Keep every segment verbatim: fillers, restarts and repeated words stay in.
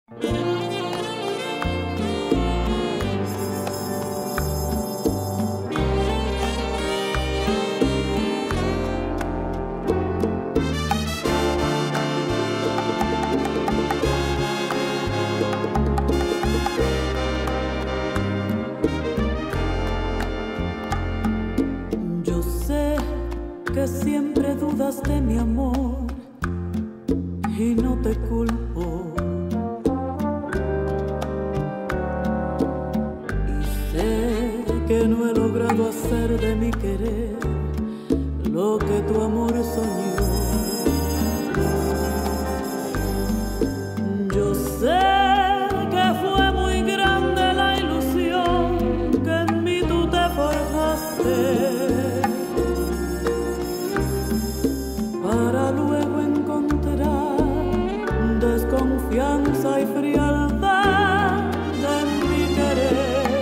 Yo sé que siempre dudas de mi amor y no te culpo. Y sé que no he logrado hacer de mi querer lo que tu amor soñó. Yo sé que fue muy grande la ilusión que en mí tú te forjaste, para luego encontrar desconfianza y frialdad en mi querer.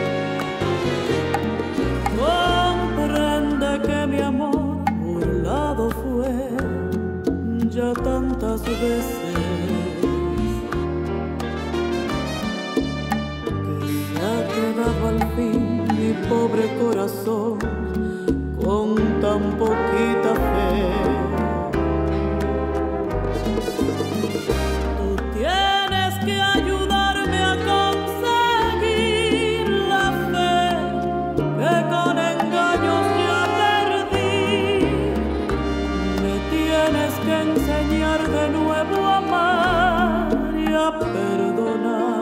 Comprende que mi amor burlado fue ya tantas veces, que se ha quedado al fin mi pobre corazón con tan poquita fe. Tú tienes que ayudarme a conseguir la fe que con engaños ya perdí. Me tienes que enseñar de nuevo a amar y a perdonar.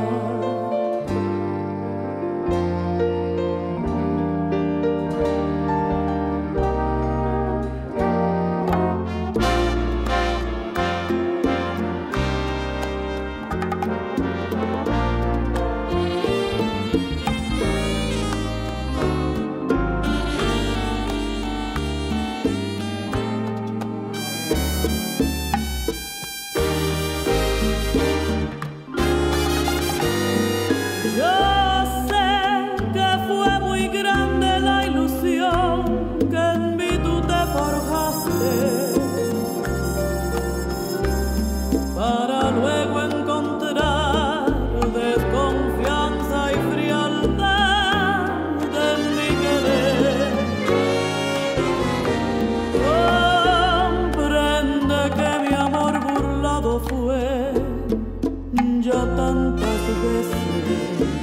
Para luego encontrar desconfianza y frialdad en mi querer. Comprende que mi amor burlado fue ya tantas veces,